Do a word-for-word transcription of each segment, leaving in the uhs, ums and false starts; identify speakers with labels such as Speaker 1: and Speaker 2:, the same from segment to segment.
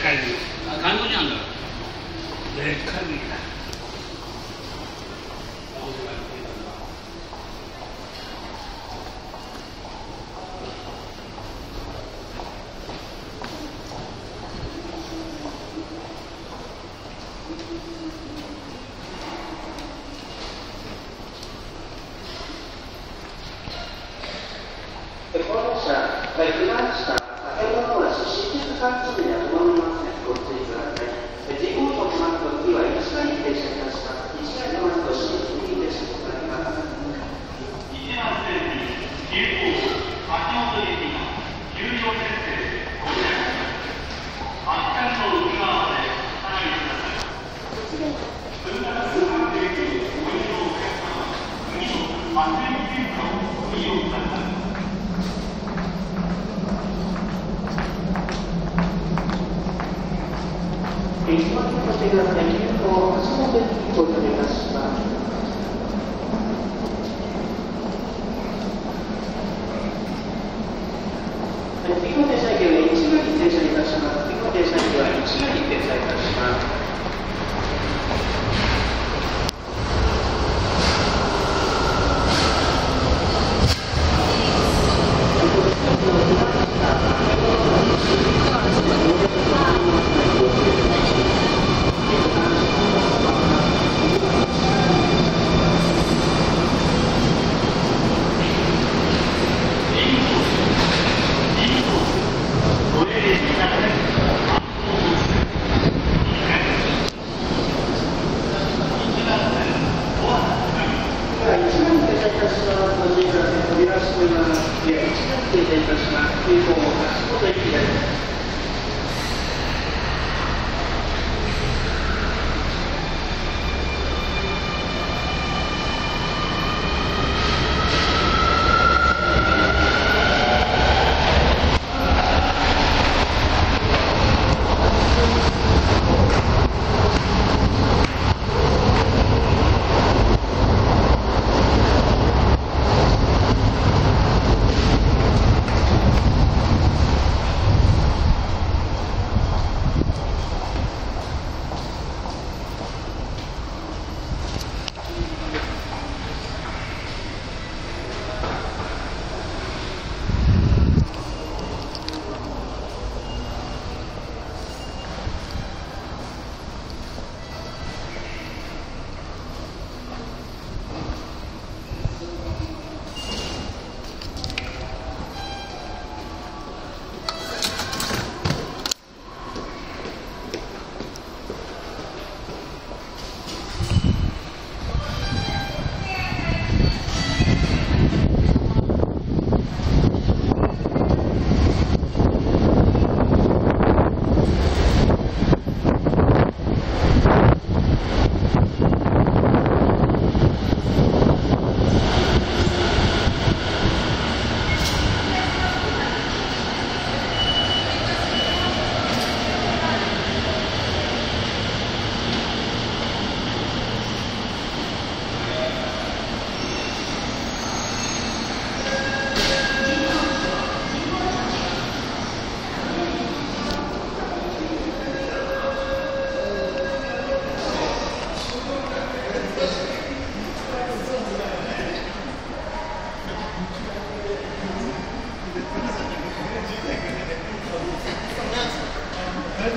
Speaker 1: かいに。
Speaker 2: あ、観光にあるんだ。
Speaker 1: でっかいに。
Speaker 3: 高齢者が避難した先ほどの話、新宿三丁目には止まりません。ご注意ください。事故を止まった時は一台停車いたします。一台止まると新宿に停車となります。
Speaker 4: 一番線に急行秋元行きが有料設定で到着します。発見の内側でお下がりください。分割通販提供ご利用のお客様、次の発電検査をご利用ください。
Speaker 3: 一番の手ができると初めてにご利用いたします。次の停車駅は一番に停車いたします。次の停車駅は一番に停車いたします。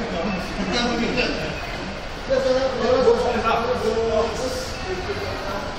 Speaker 1: Gracias.